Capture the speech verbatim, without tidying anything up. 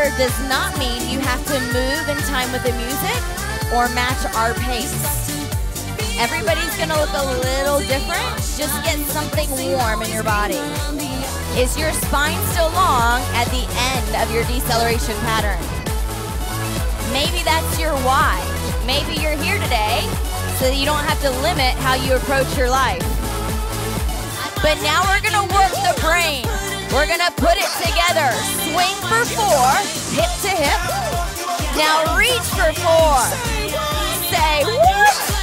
does not mean you have to move in time with the music or match our pace. Everybody's gonna look a little different. Just get something warm in your body. Is your spine still long at the end of your deceleration pattern? Maybe that's your why. Maybe you're here today so that you don't have to limit how you approach your life. But now we're gonna work the brain. We're gonna put it together. Swing for four, hip to hip. Now reach for four. Say, whoop.